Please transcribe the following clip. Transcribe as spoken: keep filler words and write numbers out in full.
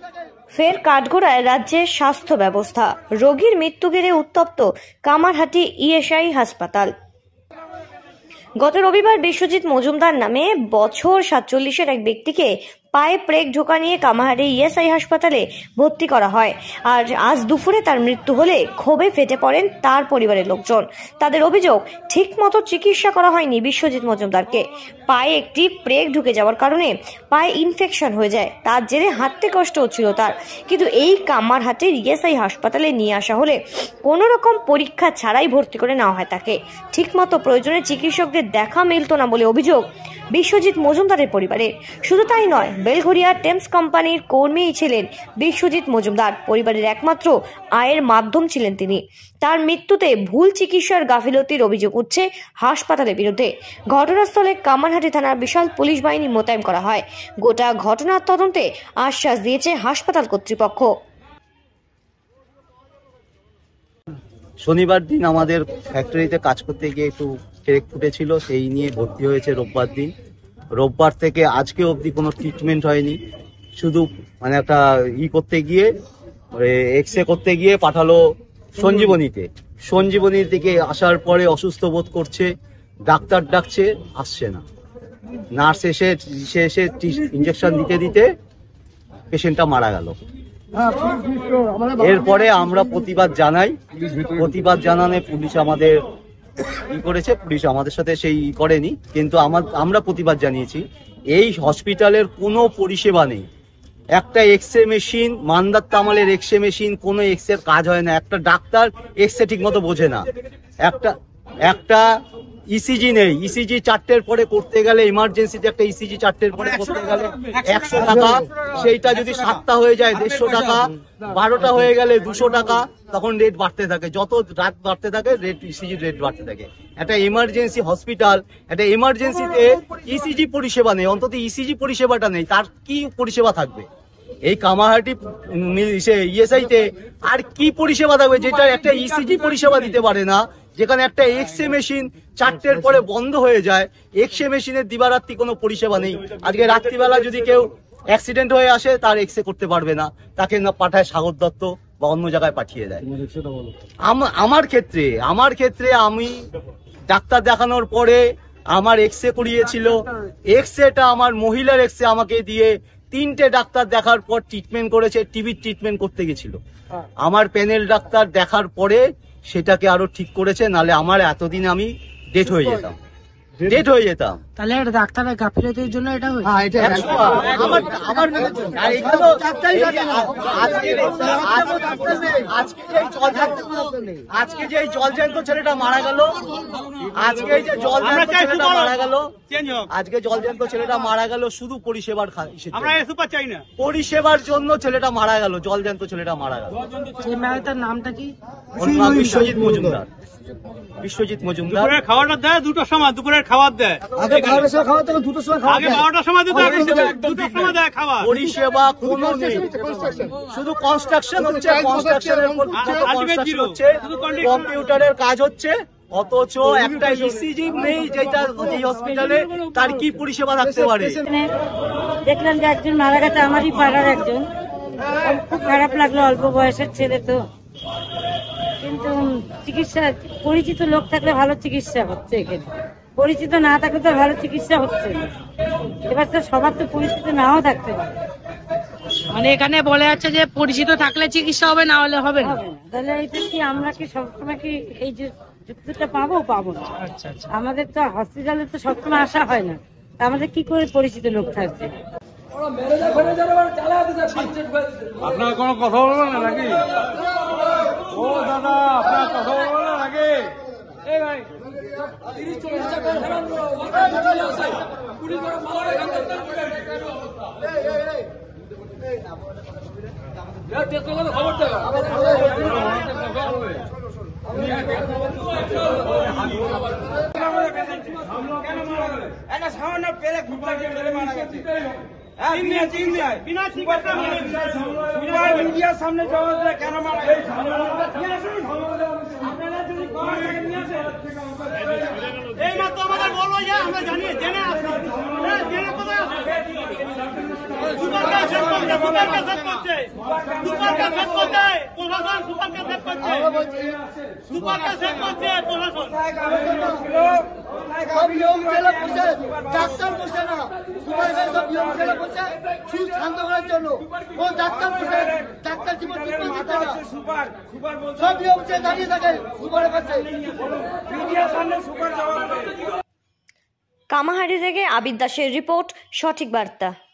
ফের কাঠগড়ায় রাজ্যের স্বাস্থ্য ব্যবস্থা, রোগীর মৃত্যু ঘিরে উত্তপ্ত কামারহাটি ইএসআই হাসপাতাল। গত রবিবার বিশ্বজিৎ মজুমদার নামে বছর সাতচল্লিশের এক ব্যক্তিকে পায়ে প্রেক ঢোকা নিয়ে কামারহাটি ইএসআই হাসপাতালে ভর্তি করা হয়। আর আজ দুপুরে তার মৃত্যু হলে ক্ষোভে ফেটে পড়েন তার পরিবারের লোকজন। তাদের অভিযোগ, ঠিকমতো চিকিৎসা করা হয়নি বিশ্বজিৎ মজুমদারকে। পায়ে একটি প্রেক ঢুকে যাওয়ার কারণে পায়ে ইনফেকশন হয়ে যায়, তার জেরে হাঁটতে কষ্ট হচ্ছিল তার। কিন্তু এই কামারহাটির ইএসআই হাসপাতালে নিয়ে আসা হলে কোনো রকম পরীক্ষা ছাড়াই ভর্তি করে নেওয়া হয় তাকে। ঠিকমতো প্রয়োজনে চিকিৎসকদের দেখা মিলত না বলে অভিযোগ বিশ্বজিৎ মজুমদারের পরিবারের। শুধু তাই নয়, বেলঘরিয়া টেমস কোম্পানির কর্মীই ছিলেন বিশ্বজিৎ মজুমদার। পরিবারের একমাত্র আয়ের মাধ্যম ছিলেন তিনি। তার মৃত্যুতে ভুল চিকিৎসার গাফিলতির অভিযোগ উঠছে হাসপাতালের বিরুদ্ধে। ঘটনাস্থলে কামারহাটি থানার বিশাল পুলিশ বাহিনী মোতায়েন করা হয়। গোটা ঘটনার তদন্তে আশ্বাস দিয়েছে হাসপাতাল কর্তৃপক্ষ। শনিবার দিন আমাদের ফ্যাক্টরিতে কাজ করতে গিয়ে একটু ক্রেক ফুটেছিল, সেই নিয়ে ভর্তি হয়েছে রোববার দিন। রোববার থেকে আজকে অবধি কোনো ট্রিটমেন্ট হয়নি। শুধু মানে একটা ই করতে গিয়ে এক্স রে করতে গিয়ে পাঠালো সঞ্জীবনীতে। সঞ্জীবনীর দিকে আসার পরে অসুস্থ বোধ করছে, ডাক্তার ডাকছে, আসছে না। নার্স এসে সে এসে ইঞ্জেকশন দিতে দিতে পেশেন্টটা মারা গেল। এরপরে আমরা প্রতিবাদ জানাই। প্রতিবাদ জানানে পুলিশ আমাদের ই করেছে, পুলিশ আমাদের সাথে সেই ই করেনি, কিন্তু আমরা প্রতিবাদ জানিয়েছি। এই হসপিটালের কোনো পরিষেবা নেই। একটা এক্স রে মেশিন, মান্দার তামালের এক্স রে মেশিন, কোনো এক্স রে কাজ হয় না। একটা ডাক্তার এক্স রে ঠিক মতো বোঝে না। একটা একটা ইসিজি নেই। ইসিজি চারটের পরে করতে গেলে, ইমার্জেন্সিতে একটা ইসিজি চারটের পরে করতে গেলে একশো টাকা, সেইটা যদি সাতটা হয়ে যায় দেড়শো টাকা, বারোটা হয়ে গেলে দুশো টাকা, তখন রেট বাড়তে থাকে। যত রাত বাড়তে থাকে রেট ইসিজি রেট বাড়তে থাকে। একটা ইমার্জেন্সি হসপিটাল, একটা ইমার্জেন্সিতে ইসিজি পরিষেবা নেই, অন্তত ইসিজি পরিষেবাটা নেই, তার কি পরিষেবা থাকবে? এই কামারহাটি ইএসআই তে আর কি পরিষেবা থাকবে যেটা একটা ইসিজি পরিষেবা দিতে পারে না? যেখানে একটা এক্স রে মেশিন চারটের পরে বন্ধ হয়ে যায়, এক্স রে মেশিনের দিবারাত্রি কোনো পরিষেবা নেই। আজকে রাত্রিবেলা যদি কেউ অ্যাক্সিডেন্ট হয়ে আসে, তার এক্স রে করতে পারবে না, তাকে না পাঠায় সাগর দত্ত বা অন্য জায়গায় পাঠিয়ে দেয়। আমার ক্ষেত্রে আমার ক্ষেত্রে আমি ডাক্তার দেখানোর পরে আমার এক্স রে করিয়েছিল। এক্স রেটা আমার মহিলার এক্স রে আমাকে দিয়ে তিনটে ডাক্তার দেখার পর ট্রিটমেন্ট করেছে। টিবির ট্রিটমেন্ট করতে গেছিল, আমার প্যানেল ডাক্তার দেখার পরে সেটাকে আরো ঠিক করেছে, নালে আমার এতদিন আমি ডেট হয়ে যেতাম ডেট হয়ে যেতাম তাহলে এটা ডাক্তারের গাফিলতির জন্য এটা হয়। হ্যাঁ, এটা আমার আমার আজকে যে জলজ্যান্ত ছেলেটা মারা গেল, আজকে যে জলজ্যান্ত ছেলেটা মারা গেল আজকে জলজ্যান্ত ছেলেটা মারা গেল শুধু পরিষেবার চাই না, পরিষেবার জন্য ছেলেটা মারা গেল, জলজ্যান্ত ছেলেটা মারা গেল। সেই মেয়েটার নামটা কি? বিশ্বজিৎ মজুমদার। বিশ্বজিৎ মজুমদার খাওয়াটা দেয় দুটোর সময়, দুপুরের খাবার দেয়। আগে বারোটার সময় খাওয়া দেয়, দুটোর সময় খাওয়া দেয়, বারোটার সময় দিতে দুটোর সময় দেয় খাবার। পরিষেবা কোনো নেই, শুধু কনস্ট্রাকশন হচ্ছে, কনস্ট্রাকশনের হচ্ছে, কম্পিউটারের কাজ হচ্ছে, অথচ একটা ইসিজি নেই যেটা এই হসপিটালে। তার কি পরিষেবা থাকতে পারে? দেখলাম যে একজন মারা গেছে, আমারই পাড়ার একজন। খুব খারাপ লাগলো, অল্প বয়সের ছেলে তো, কিন্তু চিকিৎসা পরিচিত লোক থাকলে ভালো চিকিৎসা হচ্ছে, এখানে পরিচিত না থাকলে তো ভালো চিকিৎসা হচ্ছে না। এবার তো সবার তো পরিচিত নাও থাকতে পারে। মানে এখানে বলে যাচ্ছে যে পরিচিত থাকলে চিকিৎসা হবে, না হলে হবে না। তাহলে এটা কি আমরা কি সবসময় কি এই যে যুক্তিটা পাবো পাবো না? আচ্ছা আচ্ছা, আমাদের তো হসপিটালে তো সবসময় আসা হয় না, আমাদের কি করে পরিচিত লোক থাকবে? আপনার কোনো কথা বলবেন না নাকি? ও দাদা, আপনার কথা বলবেন না নাকি? এই ভাই খবর দেয় সামান্য পেলে মিডিয়ার সামনে কেন মারা এই মাত্র আমাদের বললো যে আমরা জানি জেনে আসি জেনে কোথায় সুপারকে সেট করছে সুপারকে সেট করছে সুপারকে সেট করছে প্রশাসন সুপারকে সেট করছে সুপারকে সেট করছে প্রশাসন সব নিয়ম ছেলে বসে ডাক্তার বসে না সুপার সব নিয়ম ছেলে বসে সুদ শান্ত করার জন্য ও ডাক্তার বসে ডাক্তার জীবন দিতে না সব নিয়ম ছেলে দাঁড়িয়ে থাকে সুপারের কাছে কামাহারি থেকে আবিদ দাসের রিপোর্ট, সঠিক বার্তা।